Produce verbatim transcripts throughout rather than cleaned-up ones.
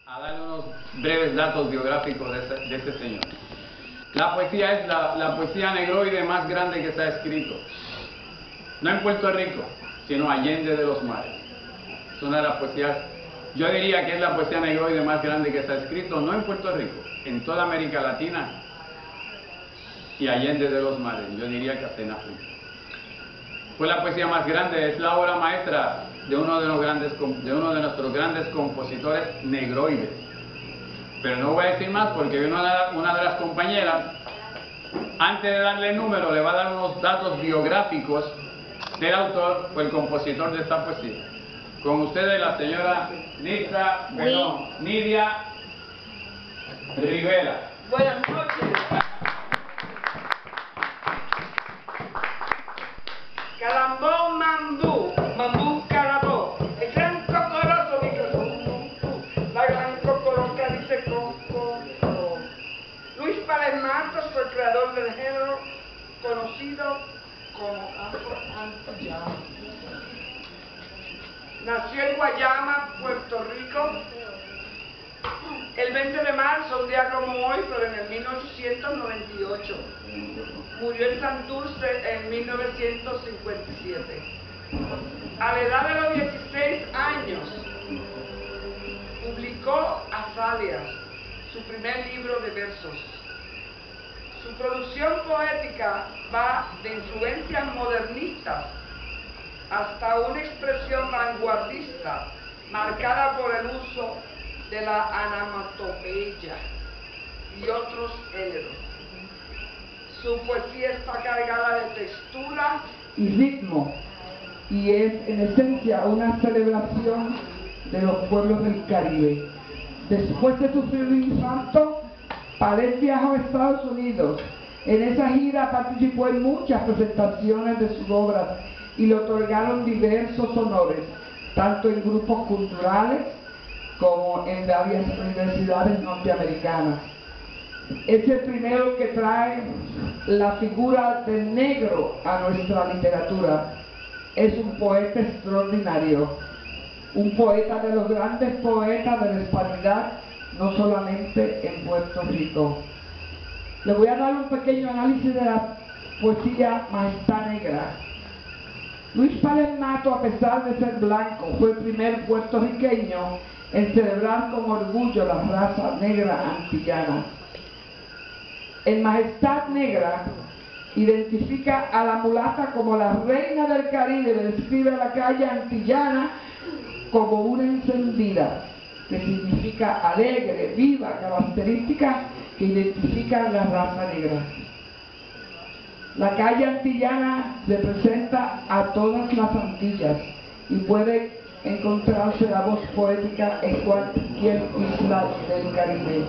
a darle unos breves datos biográficos de este, de este señor. La poesía es la, la poesía negroide más grande que se ha escrito, no en Puerto Rico, sino allende de los mares. Es una de las poesías, yo diría que es la poesía negroide más grande que se ha escrito, no en Puerto Rico, en toda América Latina y allende de los mares, yo diría que hasta en África. Fue la poesía más grande, es la obra maestra de uno de, los grandes, de uno de nuestros grandes compositores negroides. Pero no voy a decir más porque una, una de las compañeras, antes de darle el número, le va a dar unos datos biográficos del autor o el compositor de esta poesía. Con ustedes la señora Nitza, perdón, Nidia Rivera. Buenas noches. Calambó Mambú, Mambú Calabó, el gran cocoroso micrófono, la gran cocoroca dice coco. Luis Páez Matos fue el creador del género conocido como afro-antillano. Nació en Guayama, Puerto Rico, el veinte de marzo, un día como hoy, pero en el mil ochocientos noventa y ocho. Murió en Santurce en mil novecientos cincuenta y siete. A la edad de los dieciséis años, publicó Azaleas, su primer libro de versos. Su producción poética va de influencias modernistas hasta una expresión vanguardista marcada por el uso de la onomatopeya y otros géneros. Su poesía está cargada de textura y ritmo, y es en esencia una celebración de los pueblos del Caribe. Después de sufrir un infarto, Páez viajó a Estados Unidos. En esa gira participó en muchas presentaciones de sus obras y le otorgaron diversos honores, tanto en grupos culturales como en varias universidades norteamericanas. Es el primero que trae la figura del negro a nuestra literatura. Es un poeta extraordinario, un poeta de los grandes poetas de la hispanidad, no solamente en Puerto Rico. Le voy a dar un pequeño análisis de la poesía Majestad Negra. Luis Páez Matos, a pesar de ser blanco, fue el primer puertorriqueño en celebrar con orgullo la raza negra antillana. En Majestad Negra identifica a la mulata como la reina del Caribe, describe a la calle antillana como una encendida, que significa alegre, viva, característica que identifica la raza negra. La calle antillana representa a todas las Antillas y puede encontrarse la voz poética en cualquier isla del Caribe.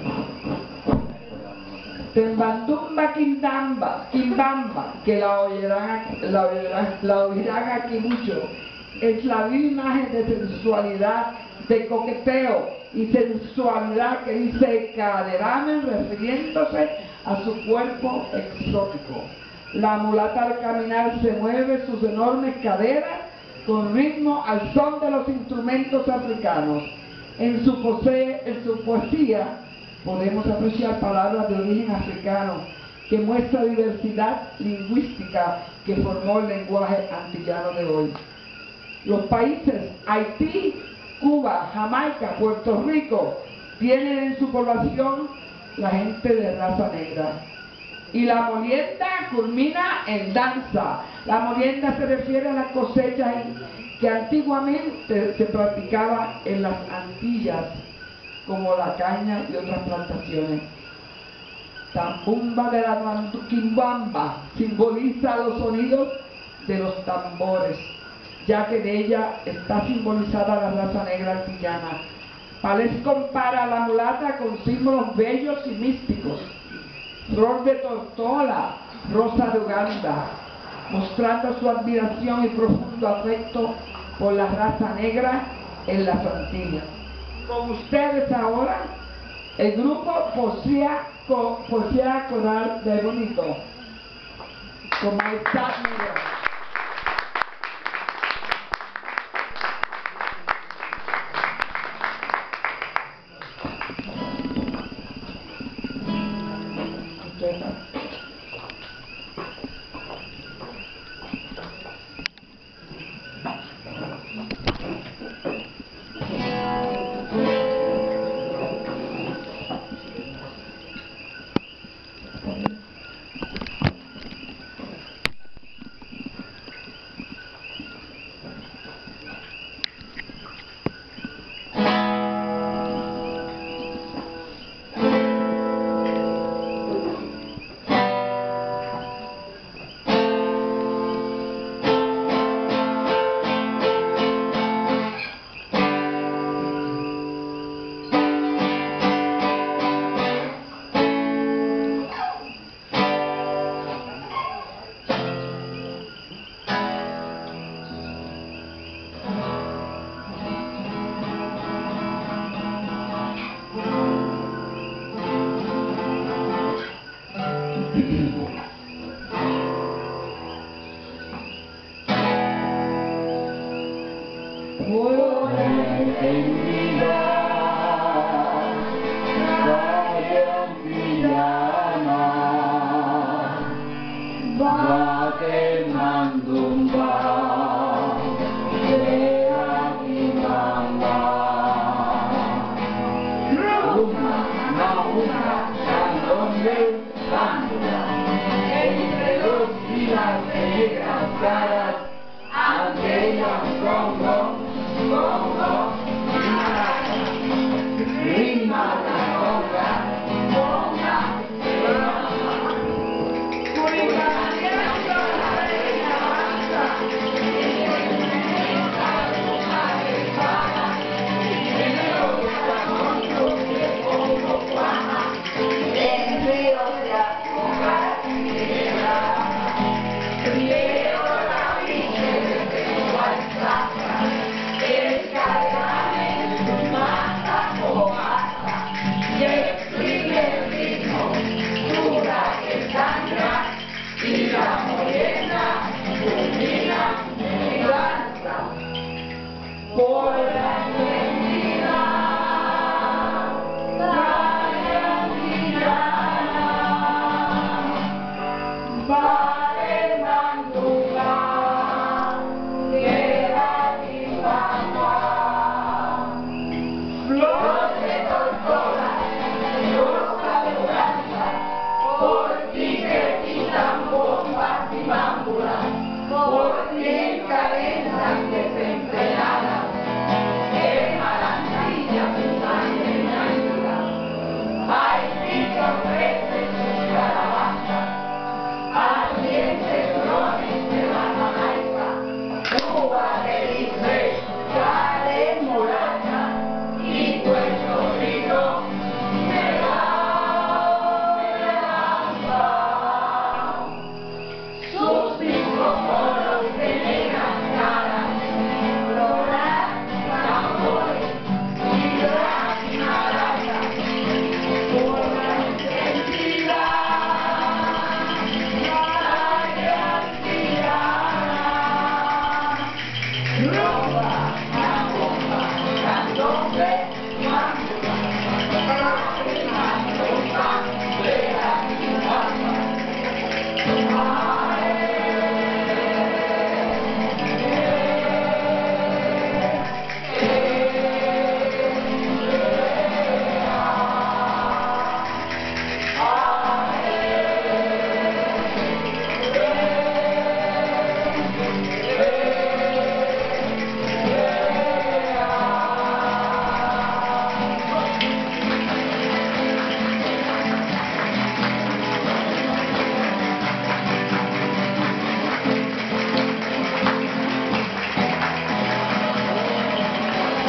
Tembandumba Quimbamba, Quimbamba, que la oirán, la oirán, la oirán aquí mucho, es la viva imagen de sensualidad, de coqueteo y sensualidad que dice Caderamen, refiriéndose a su cuerpo exótico. La mulata al caminar se mueve sus enormes caderas con ritmo al son de los instrumentos africanos. En su, posee, en su poesía podemos apreciar palabras de origen africano que muestra diversidad lingüística que formó el lenguaje antillano de hoy. Los países Haití, Cuba, Jamaica, Puerto Rico tienen en su población la gente de raza negra. Y la molienda culmina en danza. La molienda se refiere a la cosecha que antiguamente se practicaba en las Antillas, como la caña y otras plantaciones. Tambumba de la Quimbamba simboliza los sonidos de los tambores, ya que de ella está simbolizada la raza negra antillana. Páez compara a la mulata con símbolos bellos y místicos. Flor de Tortola, rosa de Uganda, mostrando su admiración y profundo afecto por la raza negra en las Antillas. Con ustedes ahora, el grupo Poesía, Poesía Coral de Bonito, con Majestad Negra. Entre dos filas de negras caras, aquellas congo, congo, rima la conga, conga, por la eternidad, Trianguilana, vale Mandunga, queda mi papá, flor de tortola, rosa de blanca, por ti que quitan bombas y bámbulas, por ti cadenas desenfrenadas.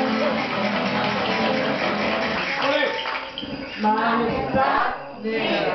Majestad negra.